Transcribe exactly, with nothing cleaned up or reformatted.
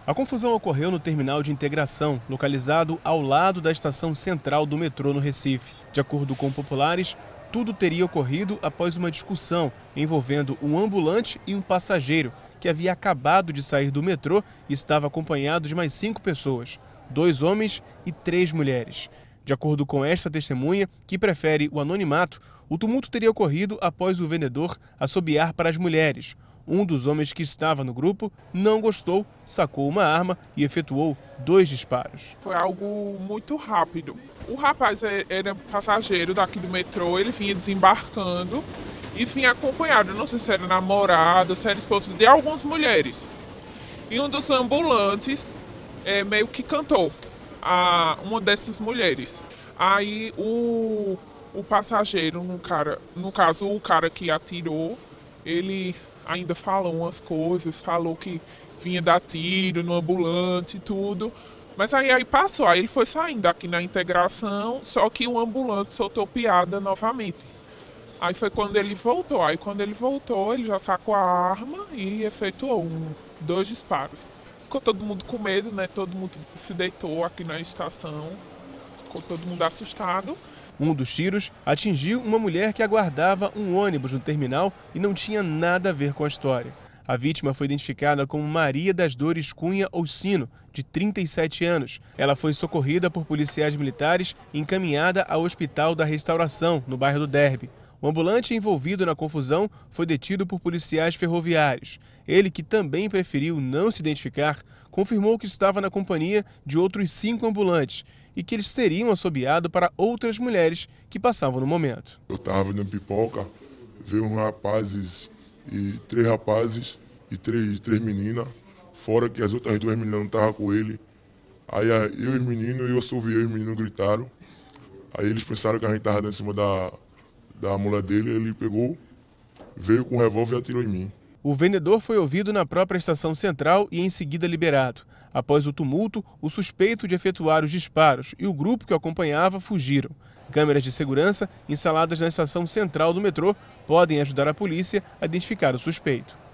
A confusão ocorreu no terminal de integração, localizado ao lado da estação central do metrô no Recife. De acordo com populares, tudo teria ocorrido após uma discussão envolvendo um ambulante e um passageiro, que havia acabado de sair do metrô e estava acompanhado de mais cinco pessoas, dois homens e três mulheres. De acordo com esta testemunha, que prefere o anonimato, o tumulto teria ocorrido após o vendedor assobiar para as mulheres. Um dos homens que estava no grupo não gostou, sacou uma arma e efetuou dois disparos. Foi algo muito rápido. O rapaz era passageiro daqui do metrô, ele vinha desembarcando e vinha acompanhado, não sei se era namorado, se era esposo de algumas mulheres. E um dos ambulantes é, meio que cantou a uma dessas mulheres. Aí o, o passageiro, no, cara, no caso o cara que atirou, ele ainda falou umas coisas, falou que vinha dar tiro no ambulante e tudo. Mas aí, aí passou, aí ele foi saindo aqui na integração, só que o ambulante soltou piada novamente. Aí foi quando ele voltou, aí quando ele voltou, ele já sacou a arma e efetuou um, dois disparos. Ficou todo mundo com medo, né? Todo mundo se deitou aqui na estação, ficou todo mundo assustado. Um dos tiros atingiu uma mulher que aguardava um ônibus no terminal e não tinha nada a ver com a história. A vítima foi identificada como Maria das Dores Cunha Ossino, de trinta e sete anos. Ela foi socorrida por policiais militares e encaminhada ao Hospital da Restauração, no bairro do Derby. O ambulante envolvido na confusão foi detido por policiais ferroviários. Ele, que também preferiu não se identificar, confirmou que estava na companhia de outros cinco ambulantes e que eles teriam assobiado para outras mulheres que passavam no momento. Eu estava vendendo pipoca, veio uns rapazes, e três rapazes e três, três meninas, fora que as outras duas meninas não estavam com ele. Aí eu e os meninos, eu assoviei, os meninos gritaram. Aí eles pensaram que a gente estava dentro em cima da... da mulher dele, ele pegou, veio com um revólver e atirou em mim. O vendedor foi ouvido na própria estação central e em seguida liberado. Após o tumulto, o suspeito de efetuar os disparos e o grupo que o acompanhava fugiram. Câmeras de segurança instaladas na estação central do metrô podem ajudar a polícia a identificar o suspeito.